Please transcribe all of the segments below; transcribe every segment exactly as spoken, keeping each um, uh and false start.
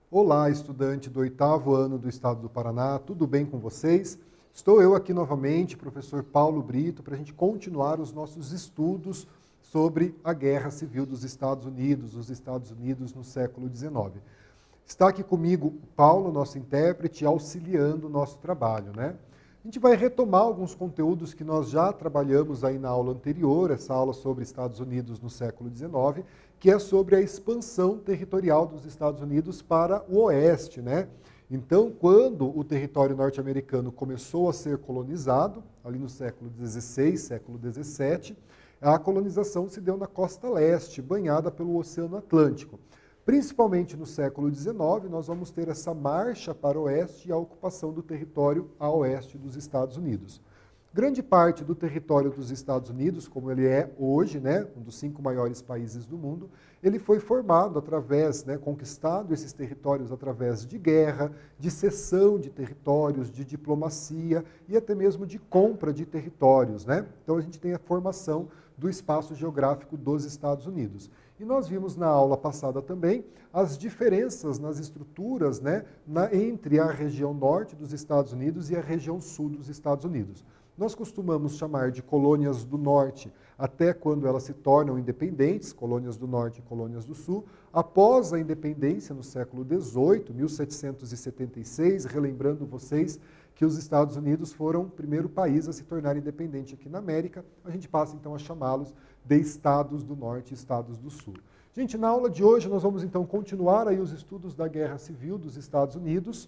Olá, estudante do oitavo ano do Estado do Paraná, tudo bem com vocês? Estou eu aqui novamente, professor Paulo Brito, para a gente continuar os nossos estudos sobre a Guerra Civil dos Estados Unidos, os Estados Unidos no século dezenove. Está aqui comigo o Paulo, nosso intérprete, auxiliando o nosso trabalho, né? A gente vai retomar alguns conteúdos que nós já trabalhamos aí na aula anterior, essa aula sobre Estados Unidos no século dezenove, que é sobre a expansão territorial dos Estados Unidos para o oeste, né? Então, quando o território norte-americano começou a ser colonizado, ali no século dezesseis, século dezessete, a colonização se deu na costa leste, banhada pelo Oceano Atlântico. Principalmente no século dezenove, nós vamos ter essa marcha para o oeste e a ocupação do território a oeste dos Estados Unidos. Grande parte do território dos Estados Unidos, como ele é hoje, né, um dos cinco maiores países do mundo, ele foi formado através, né, conquistado esses territórios através de guerra, de cessão de territórios, de diplomacia e até mesmo de compra de territórios, né? Então a gente tem a formação do espaço geográfico dos Estados Unidos. E nós vimos na aula passada também as diferenças nas estruturas, né, na, entre a região norte dos Estados Unidos e a região sul dos Estados Unidos. Nós costumamos chamar de colônias do norte até quando elas se tornam independentes, colônias do norte e colônias do sul. Após a independência, no século dezoito, mil setecentos e setenta e seis, relembrando vocês que os Estados Unidos foram o primeiro país a se tornar independente aqui na América, a gente passa então a chamá-los de Estados do Norte e Estados do Sul. Gente, na aula de hoje nós vamos então continuar aí os estudos da Guerra Civil dos Estados Unidos.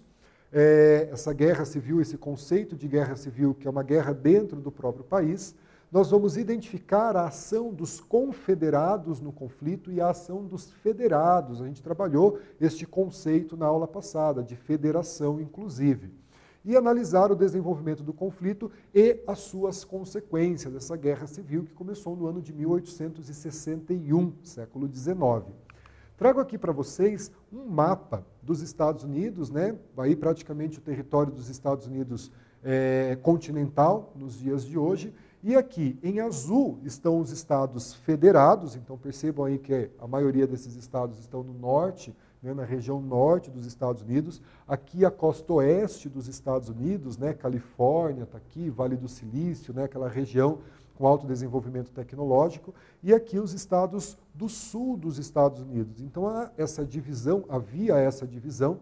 É, essa guerra civil, esse conceito de guerra civil, que é uma guerra dentro do próprio país. Nós vamos identificar a ação dos confederados no conflito e a ação dos federados. A gente trabalhou este conceito na aula passada, de federação inclusive. E analisar o desenvolvimento do conflito e as suas consequências dessa guerra civil que começou no ano de mil oitocentos e sessenta e um, século dezenove. Trago aqui para vocês um mapa dos Estados Unidos, né? Aí praticamente o território dos Estados Unidos é, continental nos dias de hoje. E aqui em azul estão os estados federados, então percebam aí que a maioria desses estados estão no norte, né, na região norte dos Estados Unidos. Aqui a costa oeste dos Estados Unidos, né, Califórnia está aqui, Vale do Silício, né, aquela região com alto desenvolvimento tecnológico, e aqui os estados do sul dos Estados Unidos. Então, há essa divisão, havia essa divisão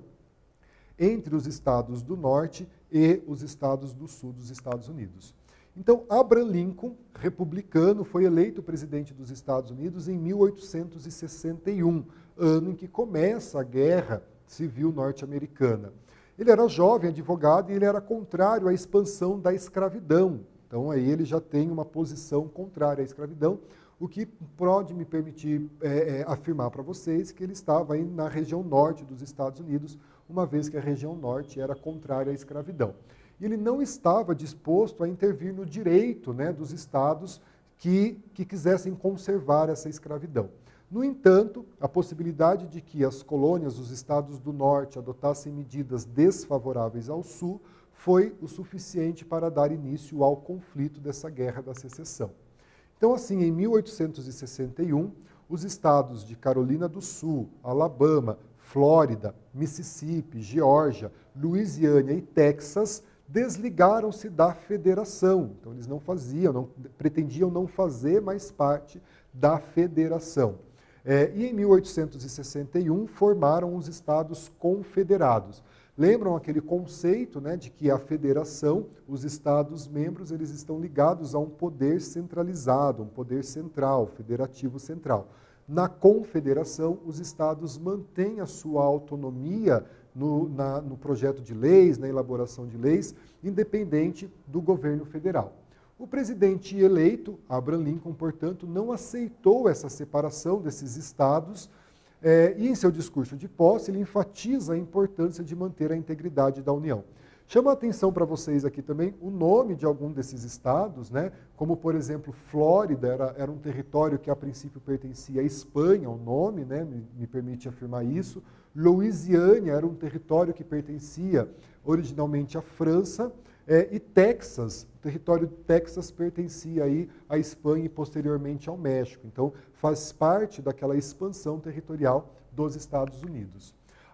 entre os estados do norte e os estados do sul dos Estados Unidos. Então, Abraham Lincoln, republicano, foi eleito presidente dos Estados Unidos em mil oitocentos e sessenta e um, ano em que começa a Guerra Civil Norte-Americana. Ele era jovem advogado e ele era contrário à expansão da escravidão. Então, aí ele já tem uma posição contrária à escravidão, o que pode me permitir é, é, afirmar para vocês que ele estava aí na região norte dos Estados Unidos, uma vez que a região norte era contrária à escravidão. E ele não estava disposto a intervir no direito, né, dos estados que, que quisessem conservar essa escravidão. No entanto, a possibilidade de que as colônias, os estados do norte, adotassem medidas desfavoráveis ao sul, foi o suficiente para dar início ao conflito dessa Guerra da Secessão. Então, assim, em mil oitocentos e sessenta e um, os estados de Carolina do Sul, Alabama, Flórida, Mississippi, Geórgia, Louisiana e Texas desligaram-se da federação. Então, eles não faziam, não, pretendiam não fazer mais parte da federação. É, e em mil oitocentos e sessenta e um formaram os estados confederados. Lembram aquele conceito, né, de que a federação, os estados-membros, eles estão ligados a um poder centralizado, um poder central, federativo central. Na confederação, os estados mantêm a sua autonomia no, na, no projeto de leis, na elaboração de leis, independente do governo federal. O presidente eleito, Abraham Lincoln, portanto, não aceitou essa separação desses estados, É, e em seu discurso de posse, ele enfatiza a importância de manter a integridade da União. Chama a atenção para vocês aqui também o nome de algum desses estados, né? Como, por exemplo, Flórida era, era um território que a princípio pertencia à Espanha, o nome, né? me, me permite afirmar isso. Louisiana era um território que pertencia originalmente à França, é, e Texas, o território de Texas pertencia aí à Espanha e posteriormente ao México. Então, faz parte daquela expansão territorial dos Estados Unidos.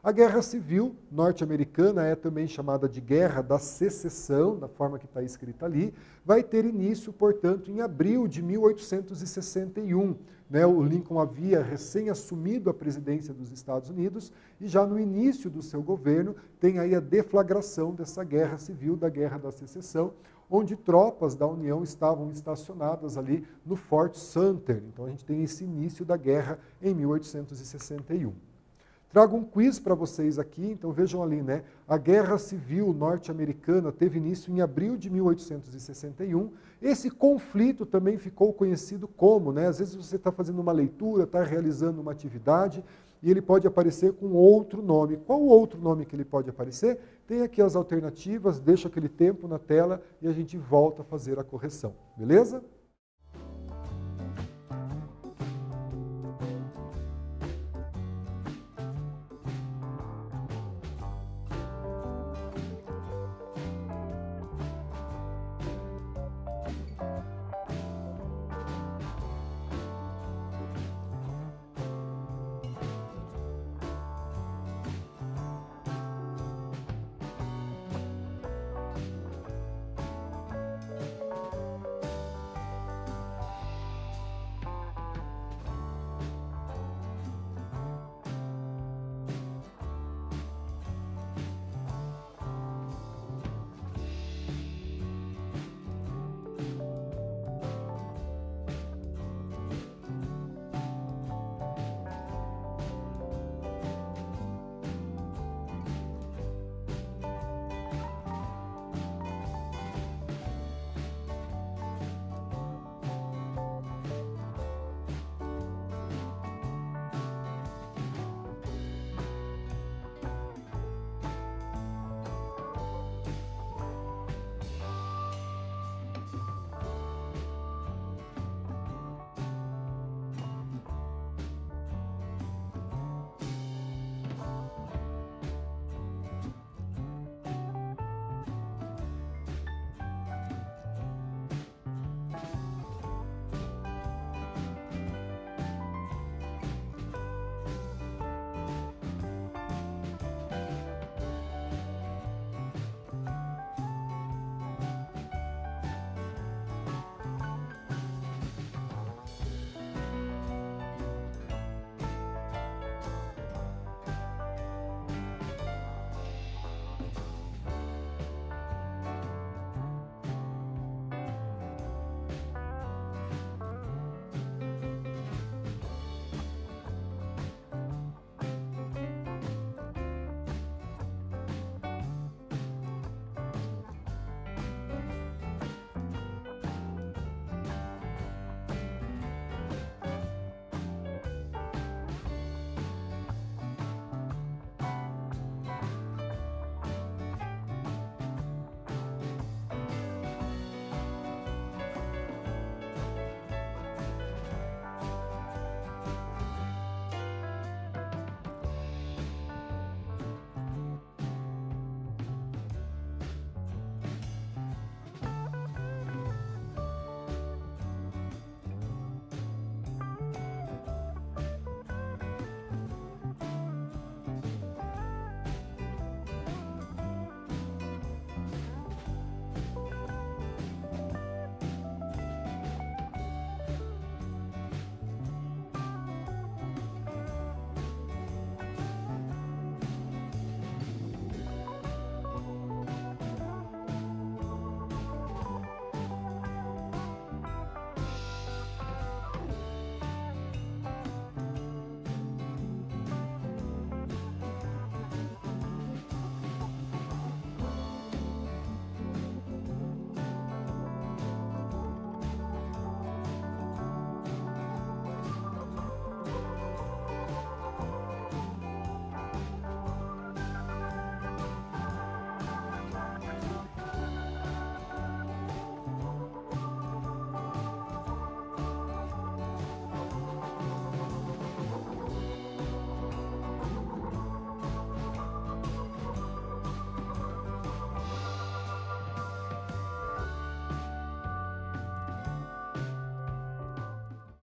A Guerra Civil norte-americana é também chamada de Guerra da Secessão, da forma que está escrita ali, vai ter início, portanto, em abril de mil oitocentos e sessenta e um. Né, o Lincoln havia recém-assumido a presidência dos Estados Unidos e já no início do seu governo tem aí a deflagração dessa Guerra Civil, da Guerra da Secessão, onde tropas da União estavam estacionadas ali no Fort Sumter. Então a gente tem esse início da guerra em mil oitocentos e sessenta e um. Trago um quiz para vocês aqui, então vejam ali, né? A Guerra Civil norte-americana teve início em abril de mil oitocentos e sessenta e um. Esse conflito também ficou conhecido como, né? Às vezes você está fazendo uma leitura, está realizando uma atividade e ele pode aparecer com outro nome. Qual o outro nome que ele pode aparecer? Tem aqui as alternativas, deixa aquele tempo na tela e a gente volta a fazer a correção, beleza?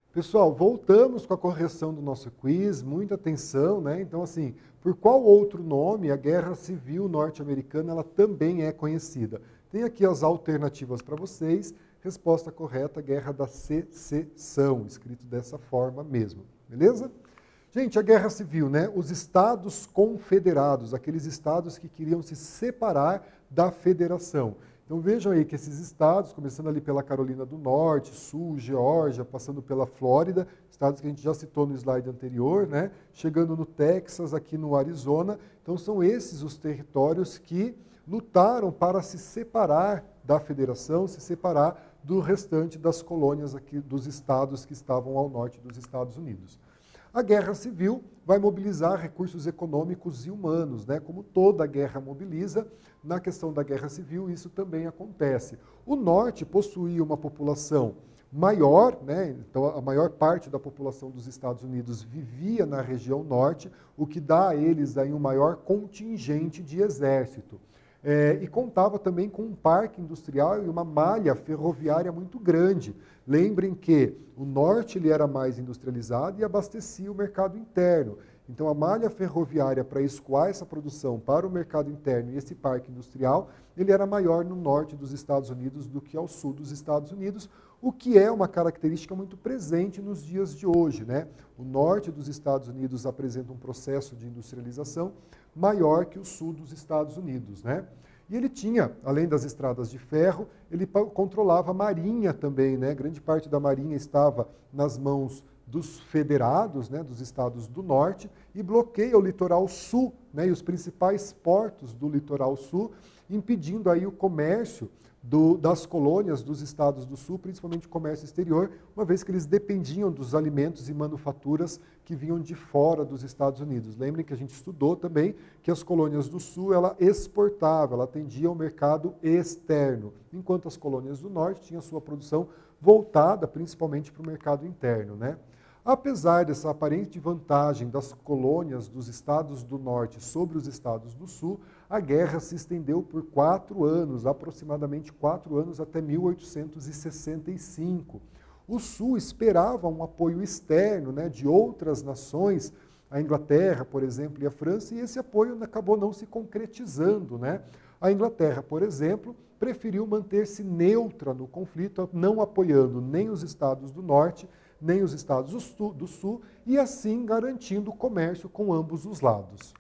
Pessoal, voltamos com a correção do nosso quiz, muita atenção, né? Então, assim, por qual outro nome a Guerra Civil Norte-Americana ela também é conhecida? Tem aqui as alternativas para vocês. Resposta correta, Guerra da Secessão, escrito dessa forma mesmo, beleza? Gente, a Guerra Civil, né? Os estados confederados, aqueles estados que queriam se separar da federação. Então vejam aí que esses estados, começando ali pela Carolina do Norte, Sul, Geórgia, passando pela Flórida, estados que a gente já citou no slide anterior, né? Chegando no Texas, aqui no Arizona. Então são esses os territórios que lutaram para se separar da federação, se separar do restante das colônias aqui dos estados que estavam ao norte dos Estados Unidos. A guerra civil vai mobilizar recursos econômicos e humanos, né? Como toda guerra mobiliza, na questão da guerra civil isso também acontece. O norte possuía uma população maior, né? Então a maior parte da população dos Estados Unidos vivia na região norte, o que dá a eles aí um maior contingente de exército. É, e contava também com um parque industrial e uma malha ferroviária muito grande. Lembrem que o norte ele era mais industrializado e abastecia o mercado interno. Então a malha ferroviária para escoar essa produção para o mercado interno e esse parque industrial, ele era maior no norte dos Estados Unidos do que ao sul dos Estados Unidos, o que é uma característica muito presente nos dias de hoje, né? O norte dos Estados Unidos apresenta um processo de industrialização maior que o sul dos Estados Unidos, né? E ele tinha, além das estradas de ferro, ele controlava a marinha também, né? Grande parte da marinha estava nas mãos dos federados, né, dos estados do norte, e bloqueia o litoral sul, né, e os principais portos do litoral sul, impedindo aí o comércio do, das colônias dos estados do sul, principalmente o comércio exterior, uma vez que eles dependiam dos alimentos e manufaturas que vinham de fora dos Estados Unidos. Lembrem que a gente estudou também que as colônias do sul, ela exportava, ela atendia ao mercado externo, enquanto as colônias do norte tinham sua produção voltada principalmente para o mercado interno, né? Apesar dessa aparente vantagem das colônias dos estados do norte sobre os estados do sul, a guerra se estendeu por quatro anos, aproximadamente quatro anos até mil oitocentos e sessenta e cinco. O sul esperava um apoio externo, né, de outras nações, a Inglaterra, por exemplo, e a França, e esse apoio acabou não se concretizando, né? A Inglaterra, por exemplo, preferiu manter-se neutra no conflito, não apoiando nem os estados do norte, nem os estados do sul, do sul, e assim garantindo o comércio com ambos os lados.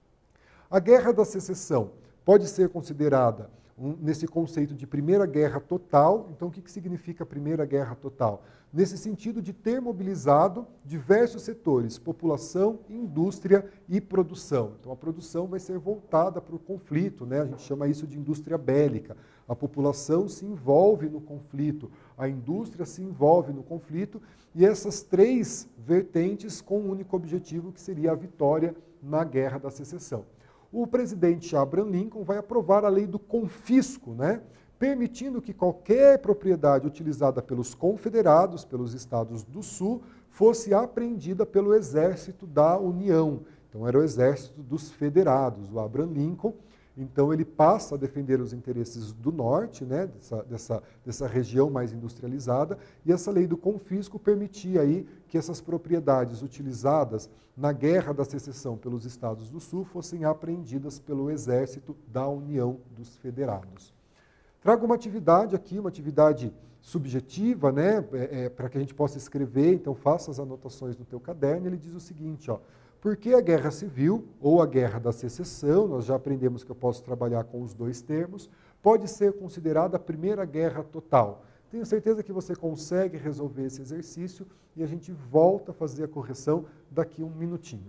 A Guerra da Secessão pode ser considerada um, nesse conceito de Primeira Guerra Total. Então, o que, que significa Primeira Guerra Total? Nesse sentido de ter mobilizado diversos setores, população, indústria e produção. Então, a produção vai ser voltada para o conflito, né? A gente chama isso de indústria bélica. A população se envolve no conflito, a indústria se envolve no conflito, e essas três vertentes com um único objetivo, que seria a vitória na Guerra da Secessão. O presidente Abraham Lincoln vai aprovar a lei do confisco, né? Permitindo que qualquer propriedade utilizada pelos confederados, pelos estados do sul, fosse apreendida pelo exército da União. Então era o exército dos federados, o Abraham Lincoln. Então ele passa a defender os interesses do norte, né, dessa, dessa, dessa região mais industrializada, e essa lei do confisco permitia aí que essas propriedades utilizadas na Guerra da Secessão pelos estados do sul fossem apreendidas pelo exército da União dos Federados. Trago uma atividade aqui, uma atividade subjetiva, né, é, é, para que a gente possa escrever, então faça as anotações no teu caderno. Ele diz o seguinte, ó: por que a Guerra Civil, ou a Guerra da Secessão, nós já aprendemos que eu posso trabalhar com os dois termos, pode ser considerada a Primeira Guerra Total? Tenho certeza que você consegue resolver esse exercício e a gente volta a fazer a correção daqui a um minutinho.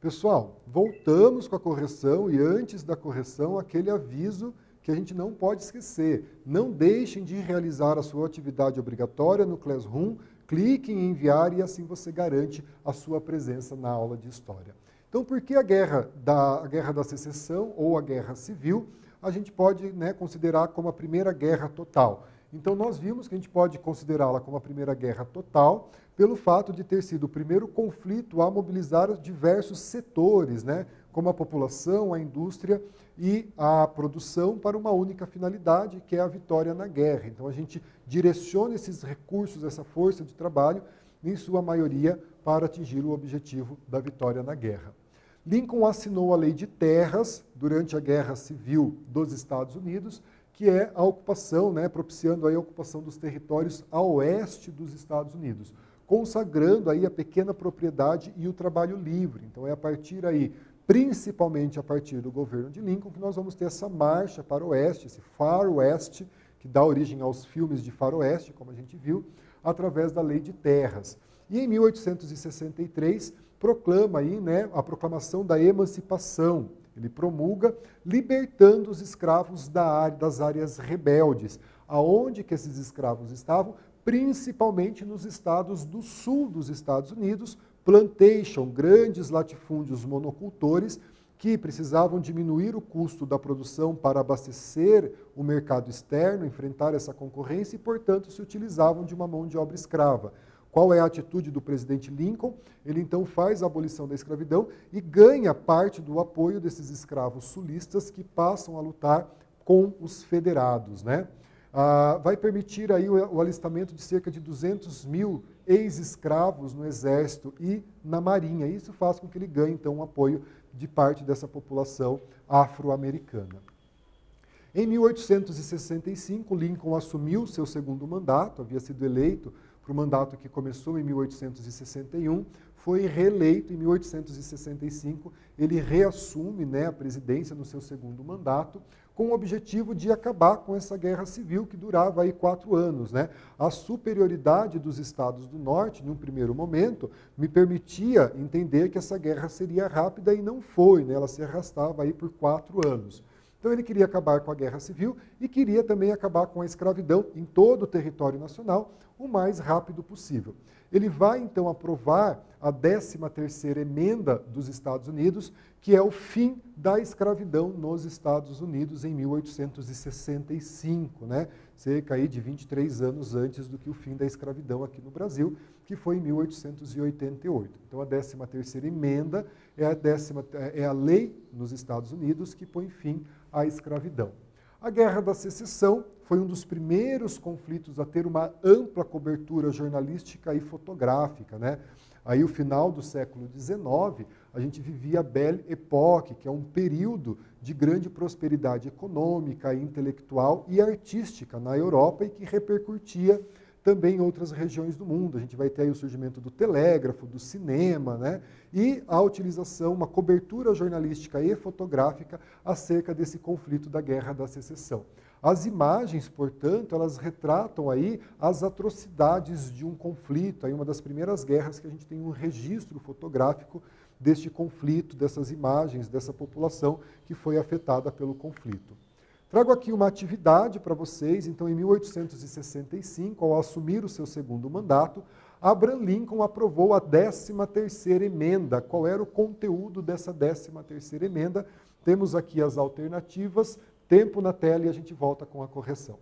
Pessoal, voltamos com a correção e antes da correção, aquele aviso que a gente não pode esquecer. Não deixem de realizar a sua atividade obrigatória no Classroom, clique em enviar e assim você garante a sua presença na aula de História. Então, por que a guerra da, a guerra da Secessão ou a Guerra Civil a gente pode, né, considerar como a primeira guerra total? Então, nós vimos que a gente pode considerá-la como a primeira guerra total pelo fato de ter sido o primeiro conflito a mobilizar diversos setores, né, como a população, a indústria e a produção para uma única finalidade, que é a vitória na guerra. Então, a gente direciona esses recursos, essa força de trabalho, em sua maioria, para atingir o objetivo da vitória na guerra. Lincoln assinou a Lei de Terras durante a Guerra Civil dos Estados Unidos, que é a ocupação, né, propiciando aí a ocupação dos territórios a oeste dos Estados Unidos, consagrando aí a pequena propriedade e o trabalho livre. Então é a partir aí, principalmente a partir do governo de Lincoln, que nós vamos ter essa marcha para o oeste, esse Far West, que dá origem aos filmes de faroeste, como a gente viu, através da Lei de Terras. E em mil oitocentos e sessenta e três, proclama aí, né, a proclamação da emancipação. Ele promulga, libertando os escravos da área, das áreas rebeldes. Aonde que esses escravos estavam? Principalmente nos estados do sul dos Estados Unidos, plantation, grandes latifúndios monocultores, que precisavam diminuir o custo da produção para abastecer o mercado externo, enfrentar essa concorrência e, portanto, se utilizavam de uma mão de obra escrava. Qual é a atitude do presidente Lincoln? Ele então faz a abolição da escravidão e ganha parte do apoio desses escravos sulistas que passam a lutar com os federados, né? Ah, vai permitir aí o, o alistamento de cerca de duzentos mil ex-escravos no exército e na marinha. Isso faz com que ele ganhe então um apoio de parte dessa população afro-americana. Em mil oitocentos e sessenta e cinco, Lincoln assumiu seu segundo mandato, havia sido eleito para o mandato que começou em mil oitocentos e sessenta e um, foi reeleito em mil oitocentos e sessenta e cinco, ele reassume, né, a presidência no seu segundo mandato, com o objetivo de acabar com essa guerra civil que durava aí quatro anos, né? A superioridade dos estados do norte, num primeiro momento, me permitia entender que essa guerra seria rápida e não foi, né? Ela se arrastava aí por quatro anos. Então ele queria acabar com a guerra civil e queria também acabar com a escravidão em todo o território nacional o mais rápido possível. Ele vai então aprovar a décima terceira emenda dos Estados Unidos, que é o fim da escravidão nos Estados Unidos em mil oitocentos e sessenta e cinco, né? Cerca aí de vinte e três anos antes do que o fim da escravidão aqui no Brasil, que foi em mil oitocentos e oitenta e oito. Então a décima terceira emenda é a, décima, é a lei nos Estados Unidos que põe fim à escravidão. A Guerra da Secessão foi um dos primeiros conflitos a ter uma ampla cobertura jornalística e fotográfica, né? Aí, o final do século dezenove, a gente vivia a Belle Époque, que é um período de grande prosperidade econômica, intelectual e artística na Europa e que repercutia também em outras regiões do mundo. A gente vai ter aí o surgimento do telégrafo, do cinema, né? E a utilização, uma cobertura jornalística e fotográfica acerca desse conflito da Guerra da Secessão. As imagens, portanto, elas retratam aí as atrocidades de um conflito, aí uma das primeiras guerras que a gente tem um registro fotográfico deste conflito, dessas imagens, dessa população que foi afetada pelo conflito. Trago aqui uma atividade para vocês. Então, em mil oitocentos e sessenta e cinco, ao assumir o seu segundo mandato, Abraham Lincoln aprovou a décima terceira emenda. Qual era o conteúdo dessa décima terceira emenda? Temos aqui as alternativas, tempo na tela e a gente volta com a correção.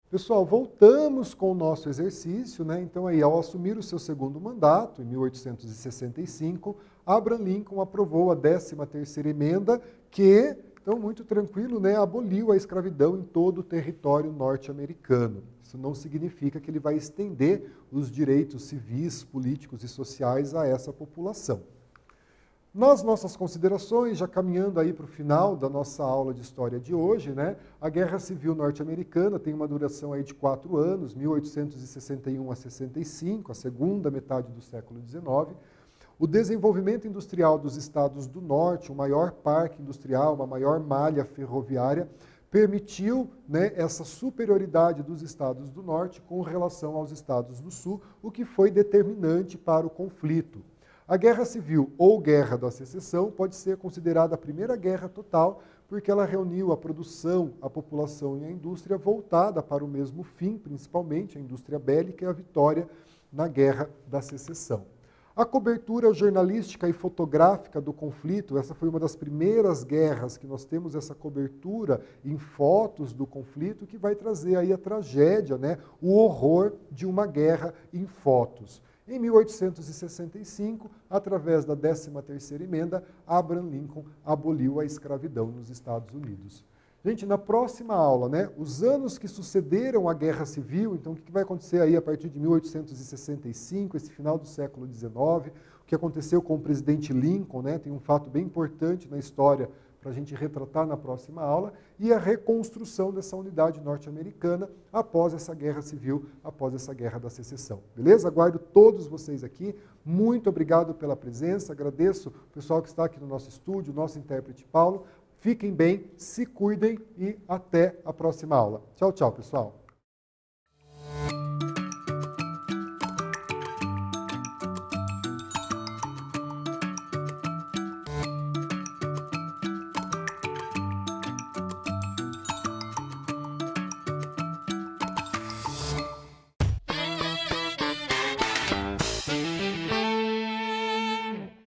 Pessoal, voltamos com o nosso exercício, né? Então, aí, ao assumir o seu segundo mandato, em mil oitocentos e sessenta e cinco, Abraham Lincoln aprovou a décima terceira emenda, que, então, muito tranquilo, né, aboliu a escravidão em todo o território norte-americano. Isso não significa que ele vai estender os direitos civis, políticos e sociais a essa população. Nas nossas considerações, já caminhando aí para o final da nossa aula de história de hoje, né, a Guerra Civil Norte-Americana tem uma duração aí de quatro anos, mil oitocentos e sessenta e um a sessenta e cinco, a segunda metade do século dezenove. O desenvolvimento industrial dos estados do norte, o maior parque industrial, uma maior malha ferroviária, permitiu, né, essa superioridade dos estados do norte com relação aos estados do sul, o que foi determinante para o conflito. A Guerra Civil ou Guerra da Secessão pode ser considerada a primeira guerra total, porque ela reuniu a produção, a população e a indústria voltada para o mesmo fim, principalmente a indústria bélica e a vitória na Guerra da Secessão. A cobertura jornalística e fotográfica do conflito, essa foi uma das primeiras guerras que nós temos essa cobertura em fotos do conflito, que vai trazer aí a tragédia, né, o horror de uma guerra em fotos. Em mil oitocentos e sessenta e cinco, através da décima terceira emenda, Abraham Lincoln aboliu a escravidão nos Estados Unidos. Gente, na próxima aula, né, os anos que sucederam a Guerra Civil, então o que vai acontecer aí a partir de mil oitocentos e sessenta e cinco, esse final do século dezenove, o que aconteceu com o presidente Lincoln, né, tem um fato bem importante na história para a gente retratar na próxima aula, e a reconstrução dessa unidade norte-americana após essa guerra civil, após essa guerra da secessão. Beleza? Aguardo todos vocês aqui. Muito obrigado pela presença, agradeço o pessoal que está aqui no nosso estúdio, o nosso intérprete Paulo. Fiquem bem, se cuidem e até a próxima aula. Tchau, tchau, pessoal.